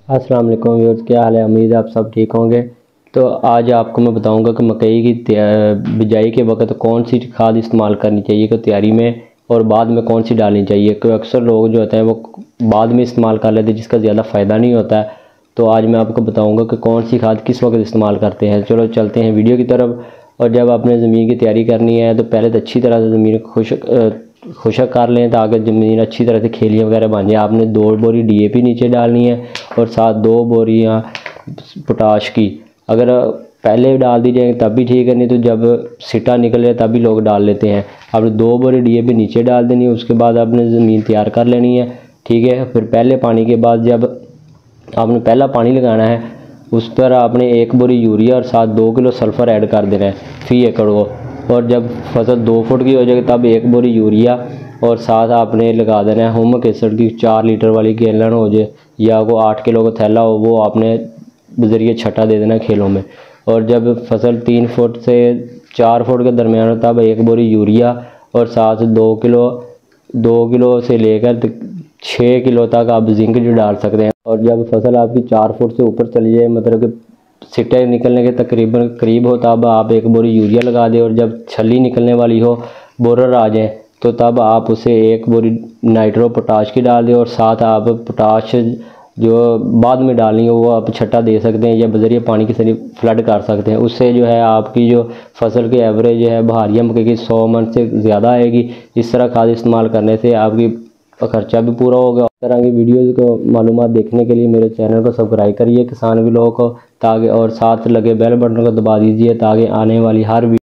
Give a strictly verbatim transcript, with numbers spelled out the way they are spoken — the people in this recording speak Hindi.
अस्सलाम वालेकुम व्यूअर्स, क्या हाल है। उम्मीद है आप सब ठीक होंगे। तो आज आपको मैं बताऊंगा कि मकई की बिजाई के वक्त कौन सी खाद इस्तेमाल करनी चाहिए कि तैयारी में, और बाद में कौन सी डालनी चाहिए। क्योंकि अक्सर लोग जो होते हैं वो बाद में इस्तेमाल कर लेते हैं, जिसका ज़्यादा फ़ायदा नहीं होता है। तो आज मैं आपको बताऊँगा कि कौन सी खाद किस वक्त इस्तेमाल करते हैं। चलो चलते हैं वीडियो की तरफ। और जब आपने ज़मीन की तैयारी करनी है तो पहले तो अच्छी तरह से ज़मीन को खुशक खुशक कर लें ताकि ज़मीन अच्छी तरह से खेलियाँ वगैरह बन जाए। आपने दो बोरी डीएपी नीचे डालनी है और साथ दो बोरियाँ पोटाश की। अगर पहले डाल दी जाएंगे तब भी ठीक है, नहीं तो जब सिटा निकले तभी लोग डाल लेते हैं। आपने दो बोरी डीएपी नीचे डाल देनी है, उसके बाद आपने ज़मीन तैयार कर लेनी है। ठीक है, फिर पहले पानी के बाद जब आपने पहला पानी लगाना है उस पर आपने एक बोरी यूरिया और साथ दो किलो सल्फ़र ऐड कर देना है फी एकड़ को। और जब फसल दो फुट की हो जाएगी तब एक बोरी यूरिया और साथ आपने लगा देना है हुमक एसिड की चार लीटर वाली गैलन हो जाए या वो आठ किलो का थैला हो, वो आपने बजरिए छटा दे देना खेलों में। और जब फसल तीन फुट से चार फुट के दरमियान हो तब एक बोरी यूरिया और साथ दो किलो दो किलो से लेकर छः किलो तक आप जिंक जो डाल सकते हैं। और जब फसल आपकी चार फुट से ऊपर चली जाए, मतलब कि सिट्टे निकलने के तकरीबन करीब हो, तब आप एक बोरी यूरिया लगा दें। और जब छली निकलने वाली हो, बोरर आ जाए, तो तब आप उसे एक बोरी नाइट्रो पोटाश की डाल दें। और साथ आप पोटाश जो बाद में डालनी हो वो आप छट्टा दे सकते हैं या बजरिए पानी की सरी फ्लड कर सकते हैं। उससे जो है आपकी जो फसल की एवरेज है बहारिया मकई की सौ मन से ज़्यादा आएगी। इस तरह खाद इस्तेमाल करने से आपकी खर्चा भी पूरा होगा। इस तरह की वीडियोज़ को मालूमात देखने के लिए मेरे चैनल को सब्सक्राइब करिए किसान व्लॉग को, ताकि और साथ लगे बेल बटन को दबा दीजिए ताकि आने वाली हर